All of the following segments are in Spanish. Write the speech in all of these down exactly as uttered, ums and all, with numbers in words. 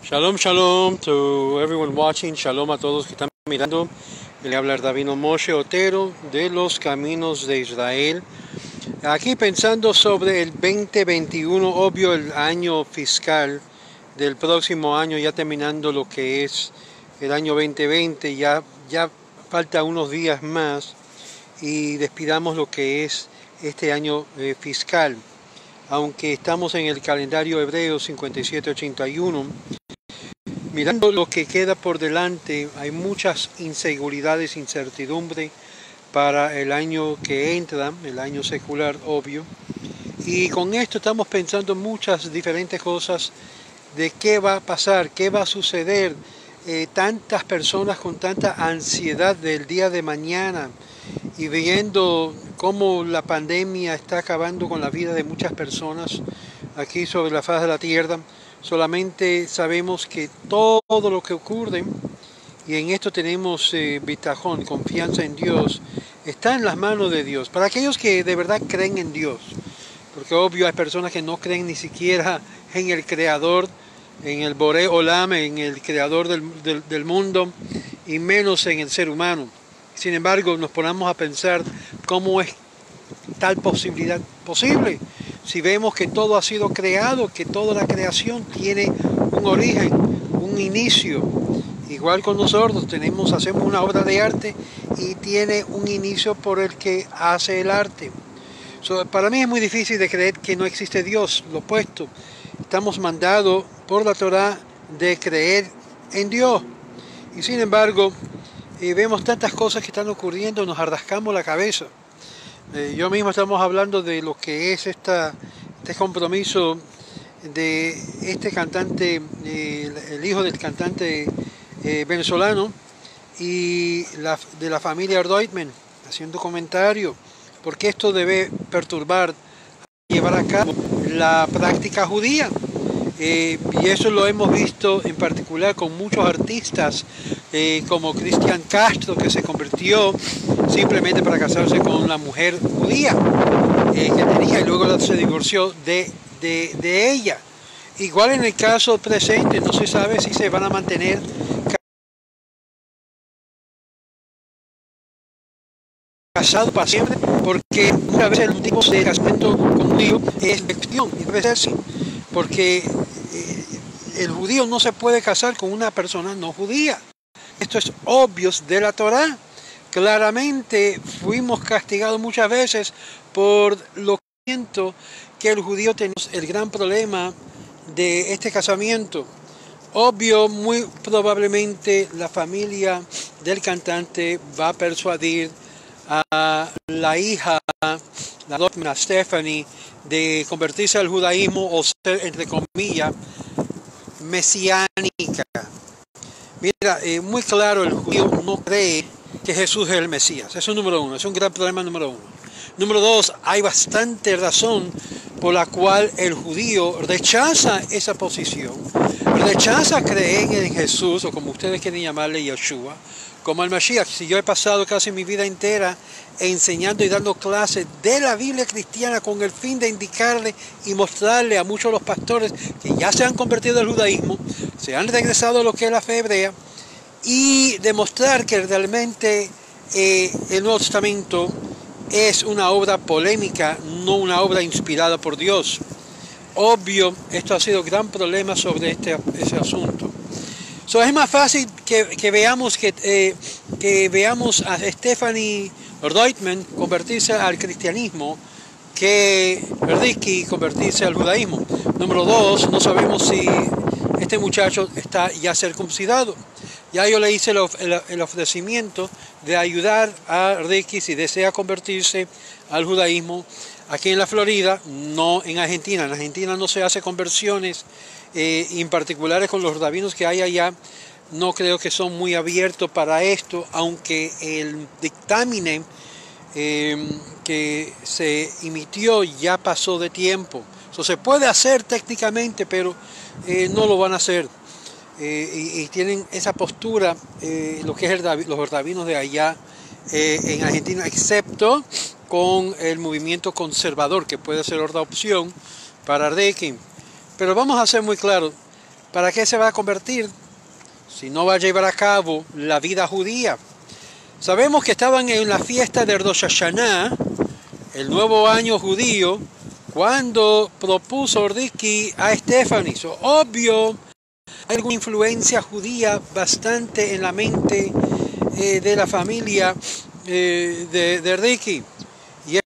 Shalom, shalom to everyone watching. Shalom a todos que están mirando. Le habla Davino Moshe Otero de los Caminos de Israel. Aquí pensando sobre el veinte veintiuno, obvio el año fiscal del próximo año, ya terminando lo que es el año veinte veinte, ya, ya falta unos días más y despidamos lo que es este año eh, fiscal. Aunque estamos en el calendario hebreo cincuenta y siete ochenta y uno, mirando lo que queda por delante, hay muchas inseguridades, incertidumbre para el año que entra, el año secular, obvio. Y con esto estamos pensando muchas diferentes cosas de qué va a pasar, qué va a suceder. Eh, tantas personas con tanta ansiedad del día de mañana y viendo cómo la pandemia está acabando con la vida de muchas personas aquí sobre la faz de la tierra. Solamente sabemos que todo lo que ocurre, y en esto tenemos eh, bitajón, confianza en Dios, está en las manos de Dios. Para aquellos que de verdad creen en Dios, porque obvio hay personas que no creen ni siquiera en el Creador, en el Boré Olam, en el Creador del, del, del mundo, y menos en el ser humano. Sin embargo, nos ponemos a pensar cómo es tal posibilidad posible. Si vemos que todo ha sido creado, que toda la creación tiene un origen, un inicio. Igual con nosotros, tenemos, hacemos una obra de arte y tiene un inicio por el que hace el arte. So, para mí es muy difícil de creer que no existe Dios, lo opuesto. Estamos mandados por la Torah de creer en Dios. Y sin embargo, eh, vemos tantas cosas que están ocurriendo, nos arrascamos la cabeza. Eh, yo mismo estamos hablando de lo que es esta, este compromiso de este cantante, eh, el hijo del cantante eh, venezolano y la, de la familia Reutemann, haciendo comentario, porque esto debe perturbar, llevar a cabo la práctica judía. Eh, y eso lo hemos visto en particular con muchos artistas eh, como Cristian Castro, que se convirtió simplemente para casarse con una mujer judía eh, que tenía y luego se divorció de, de, de ella. Igual en el caso presente, no se sabe si se van a mantener casados para siempre, porque muchas veces el tipo de casamiento conmigo es elección, y debe ser así, porque eh, el judío no se puede casar con una persona no judía. Esto es obvio de la Torá. Claramente fuimos castigados muchas veces por lo que siento que el judío tiene el gran problema de este casamiento. Obvio, muy probablemente la familia del cantante va a persuadir a la hija, la doctora Stephanie, de convertirse al judaísmo o ser, entre comillas, mesiánica. Mira, eh, muy claro, el judío no cree que Jesús es el Mesías. Eso es número uno, es un gran problema número uno. Número dos, hay bastante razón por la cual el judío rechaza esa posición, rechaza creer en Jesús, o como ustedes quieren llamarle, Yeshua, como el Mashiach. Si yo he pasado casi mi vida entera enseñando y dando clases de la Biblia cristiana con el fin de indicarle y mostrarle a muchos de los pastores que ya se han convertido al judaísmo, se han regresado a lo que es la fe hebrea, y demostrar que realmente eh, el Nuevo Testamento es una obra polémica, no una obra inspirada por Dios. Obvio, esto ha sido un gran problema sobre este, ese asunto. So, es más fácil que, que, veamos que, eh, que veamos a Stephanie Reutemann convertirse al cristianismo que Ricky convertirse al judaísmo. Número dos, no sabemos si este muchacho está ya circuncidado. Ya yo le hice el, el, el ofrecimiento de ayudar a Ricky si desea convertirse al judaísmo aquí en la Florida, no en Argentina. En Argentina no se hace conversiones eh, en particulares con los rabinos que hay allá. No creo que son muy abiertos para esto, aunque el dictamen eh, que se emitió ya pasó de tiempo. Eso se puede hacer técnicamente, pero eh, no lo van a hacer. Eh, y, y tienen esa postura, eh, lo que es el, los rabinos de allá eh, en Argentina, excepto con el movimiento conservador, que puede ser otra opción para Reiki. Pero vamos a ser muy claros, ¿Para qué se va a convertir si no va a llevar a cabo la vida judía? Sabemos que estaban en la fiesta de Rosh Hashanah, el nuevo año judío, cuando propuso Ricky a Stephanie. So, obvio, hay alguna influencia judía bastante en la mente eh, de la familia eh, de, de Ricky. Y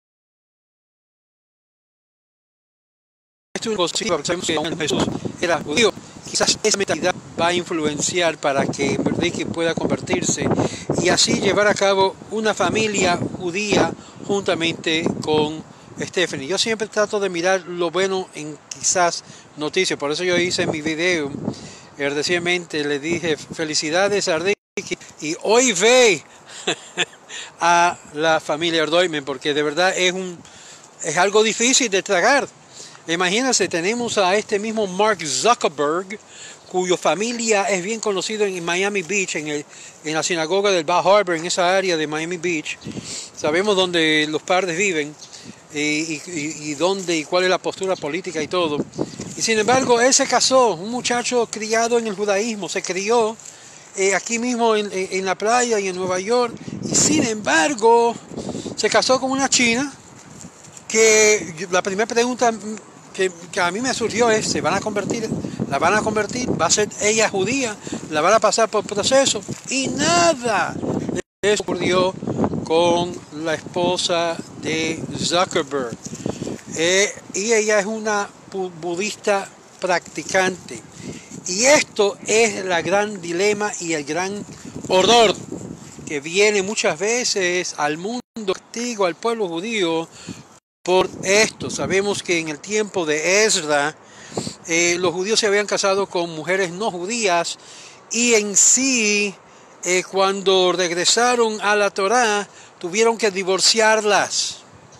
esto es posible porque sabemos que Jesús era judío. Quizás esa mentalidad va a influenciar para que Ricky pueda convertirse y así llevar a cabo una familia judía juntamente con Stephanie. Yo siempre trato de mirar lo bueno en quizás noticias, por eso yo hice en mi video eh, recientemente, le dije felicidades a Ricky y hoy ve a la familia Erdoimen, porque de verdad es, un, es algo difícil de tragar. Imagínense, tenemos a este mismo Mark Zuckerberg, cuya familia es bien conocido en Miami Beach, en, el, en la sinagoga del Bar Harbor, en esa área de Miami Beach. Sabemos dónde los padres viven y, y, y dónde y cuál es la postura política y todo. Y sin embargo, él se casó, un muchacho criado en el judaísmo, se crió eh, aquí mismo en, en la playa y en Nueva York. Y sin embargo, se casó con una china que la primera pregunta que, que a mí me surgió es, ¿se van a convertir? ¿La van a convertir? ¿Va a ser ella judía? ¿La van a pasar por proceso? Y nada de eso ocurrió con la esposa de Zuckerberg. Eh, y ella es una budista practicante. Y esto es la gran dilema y el gran horror que viene muchas veces al mundo, castigo al pueblo judío por esto. Sabemos que en el tiempo de Ezra, eh, los judíos se habían casado con mujeres no judías y en sí, eh, cuando regresaron a la Torá, tuvieron que divorciarlas.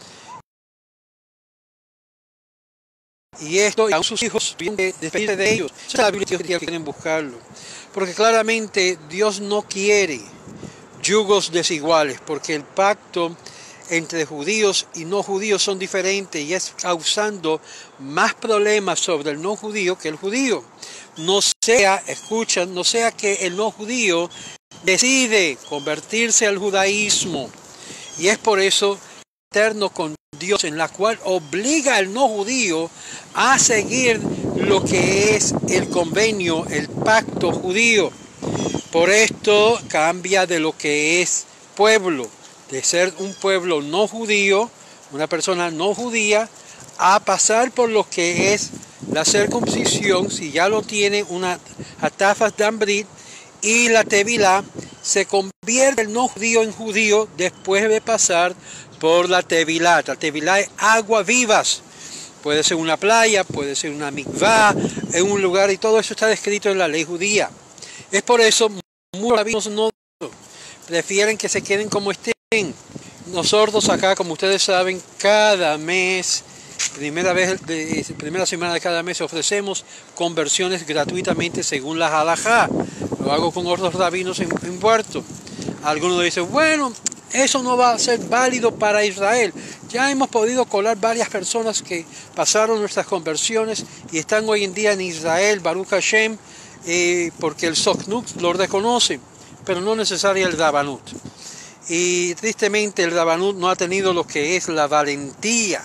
Y esto, y aún sus hijos tuvieron que despedirse de ellos. Esa es la Biblia que quieren buscarlo. Porque claramente Dios no quiere yugos desiguales, porque el pacto entre judíos y no judíos son diferentes y es causando más problemas sobre el no judío que el judío. No sea, escuchan, no sea que el no judío decide convertirse al judaísmo. Y es por eso eterno con Dios, en la cual obliga al no judío a seguir lo que es el convenio, el pacto judío. Por esto cambia de lo que es pueblo, de ser un pueblo no judío, una persona no judía, a pasar por lo que es la circuncisión, si ya lo tiene, una atafas dambrit, y la tevilá, se convierte el no judío en judío después de pasar por la tevilá. La tevilá es agua vivas. Puede ser una playa, puede ser una mikvah, en un lugar, y todo eso está descrito en la ley judía. Es por eso muchos rabinos no prefieren que se queden como estén. Nosotros acá, como ustedes saben, cada mes, primera vez, de, primera semana de cada mes, ofrecemos conversiones gratuitamente según la halajá. Lo hago con otros rabinos en, en Puerto. Algunos dicen, bueno, eso no va a ser válido para Israel. Ya hemos podido colar varias personas que pasaron nuestras conversiones y están hoy en día en Israel, Baruch Hashem, eh, porque el Soknut lo reconoce, pero no necesario el Rabanut. Y tristemente el Rabanut no ha tenido lo que es la valentía,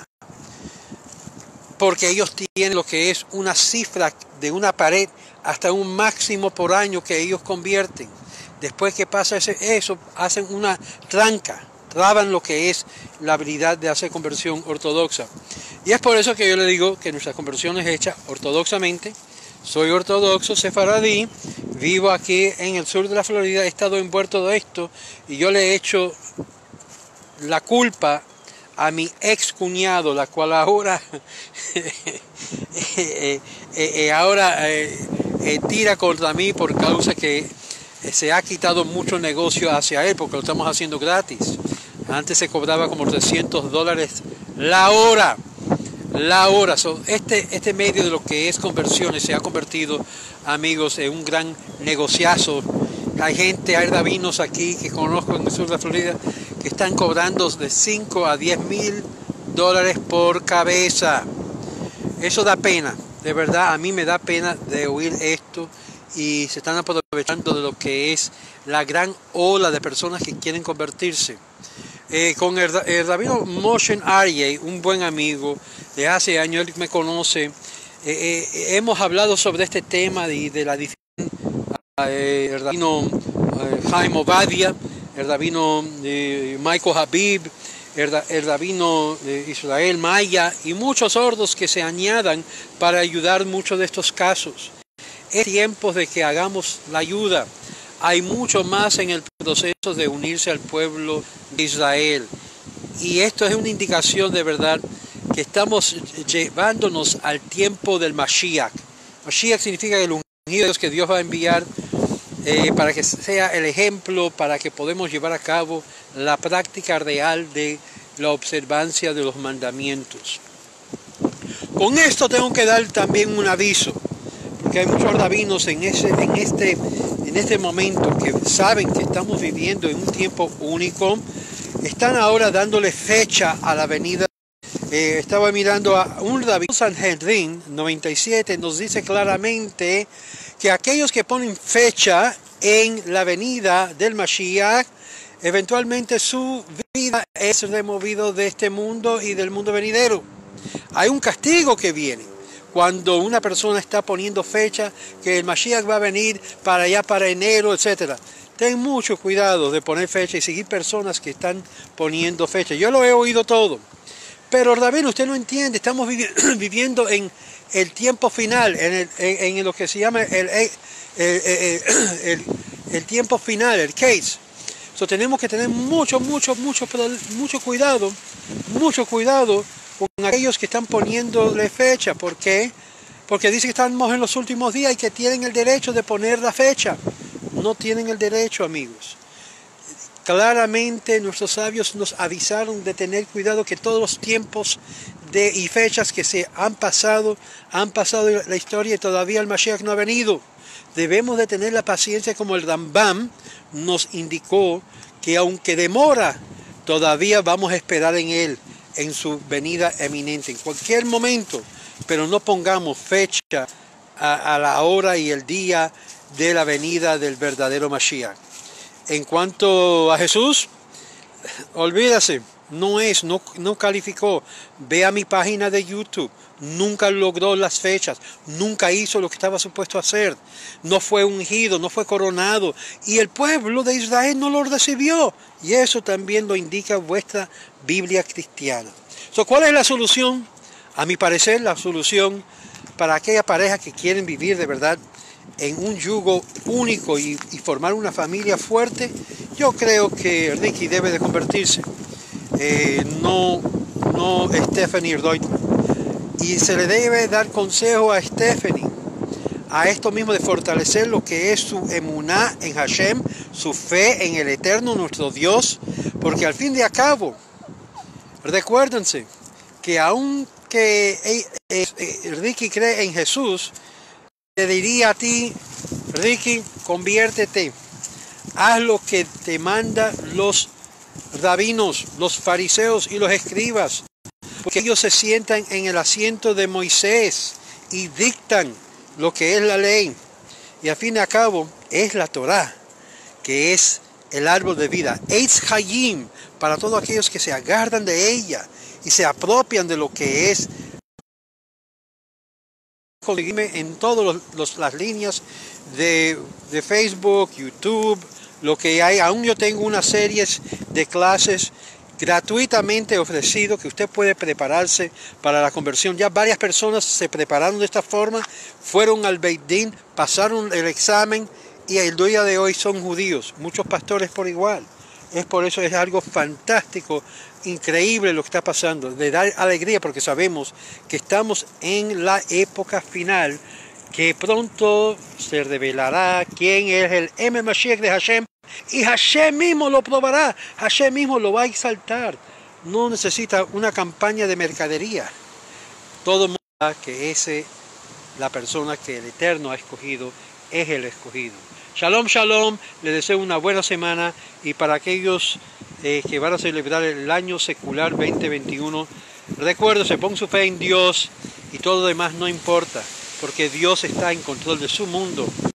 porque ellos tienen lo que es una cifra de una pared hasta un máximo por año que ellos convierten. Después que pasa ese, eso, hacen una tranca, traban lo que es la habilidad de hacer conversión ortodoxa. Y es por eso que yo le digo que nuestra conversión es hecha ortodoxamente. Soy ortodoxo sefaradí, vivo aquí en el sur de la Florida, he estado envuelto de esto y yo le he hecho la culpa a mi ex cuñado, la cual ahora, eh, eh, ahora eh, eh, tira contra mí por causa que se ha quitado mucho negocio hacia él, porque lo estamos haciendo gratis. Antes se cobraba como trescientos dólares la hora. La hora. So, este, este medio de lo que es conversiones se ha convertido, amigos, en un gran negociazo. Hay gente, hay rabinos aquí que conozco en el sur de la Florida que están cobrando de cinco a diez mil dólares por cabeza. Eso da pena. De verdad, a mí me da pena de oír esto y se están aprovechando de lo que es la gran ola de personas que quieren convertirse. Eh, con el, el rabino Moshe Aryeh, un buen amigo de hace años, él me conoce, eh, eh, hemos hablado sobre este tema de, de la diferencia. Eh, el rabino eh, Jaime Obadia, el rabino eh, Michael Habib, el, el rabino eh, Israel Maya y muchos otros que se añadan para ayudar muchos de estos casos. Es tiempo de que hagamos la ayuda. Hay mucho más en el proceso de unirse al pueblo de Israel. Y esto es una indicación de verdad que estamos llevándonos al tiempo del Mashiach. Mashiach significa el ungido que Dios va a enviar eh, para que sea el ejemplo, para que podamos llevar a cabo la práctica real de la observancia de los mandamientos. Con esto tengo que dar también un aviso, porque hay muchos rabinos en, ese, en, este, en este momento que saben que estamos viviendo en un tiempo único, están ahora dándole fecha a la venida. Eh, estaba mirando a un rabino Sanhedrin noventa y siete, nos dice claramente que aquellos que ponen fecha en la venida del Mashiach, eventualmente su vida es removido de este mundo y del mundo venidero. Hay un castigo que viene cuando una persona está poniendo fecha que el Mashiach va a venir para allá para enero, etcétera. Ten mucho cuidado de poner fecha y seguir personas que están poniendo fecha. Yo lo he oído todo. Pero Rabino, usted no entiende, estamos vivi viviendo en el tiempo final, en, el, en, en lo que se llama el, el, el, el, el tiempo final, el case. So, tenemos que tener mucho, mucho, mucho, mucho cuidado, mucho cuidado con aquellos que están poniéndole fecha. ¿Por qué? Porque dice que estamos en los últimos días y que tienen el derecho de poner la fecha. No tienen el derecho, amigos. Claramente nuestros sabios nos avisaron de tener cuidado que todos los tiempos de, y fechas que se han pasado, han pasado la historia y todavía el Mashiach no ha venido. Debemos de tener la paciencia como el Rambam nos indicó que aunque demora, todavía vamos a esperar en él, en su venida eminente, en cualquier momento, pero no pongamos fecha a, a la hora y el día de la venida del verdadero Mashiach. En cuanto a Jesús, olvídase, no es, no, no calificó. Ve a mi página de YouTube, nunca logró las fechas, nunca hizo lo que estaba supuesto a hacer, no fue ungido, no fue coronado, y el pueblo de Israel no lo recibió, y eso también lo indica vuestra Biblia cristiana. So, ¿cuál es la solución? A mi parecer, la solución para aquella pareja que quieren vivir de verdad en un yugo único y, y formar una familia fuerte, yo creo que Ricky debe de convertirse, eh, no, no Stephanie Reutemann. Y se le debe dar consejo a Stephanie, a esto mismo de fortalecer lo que es su emuná en Hashem, su fe en el eterno nuestro Dios, porque al fin de cabo, recuérdense que aunque eh, eh, Ricky cree en Jesús, te diría a ti, Ricky, conviértete, haz lo que te mandan los rabinos, los fariseos y los escribas, porque ellos se sientan en el asiento de Moisés y dictan lo que es la ley. Y al fin y al cabo es la Torá, que es el árbol de vida, Eitz Hayim, para todos aquellos que se agarran de ella y se apropian de lo que es. En todas las líneas de, de Facebook, YouTube, lo que hay. Aún yo tengo unas series de clases gratuitamente ofrecido que usted puede prepararse para la conversión. Ya varias personas se prepararon de esta forma, fueron al Beit Din, pasaron el examen y el día de hoy son judíos, muchos pastores por igual. Es por eso es algo fantástico, increíble lo que está pasando, de dar alegría porque sabemos que estamos en la época final, que pronto se revelará quién es el M. Mashiach de Hashem y Hashem mismo lo probará, Hashem mismo lo va a exaltar. No necesita una campaña de mercadería. Todo el mundo sabe que ese, la persona que el Eterno ha escogido, es el escogido. Shalom, shalom, les deseo una buena semana y para aquellos eh, que van a celebrar el año secular veinte veintiuno, Recuérdese, pon su fe en Dios y todo lo demás no importa, porque Dios está en control de su mundo.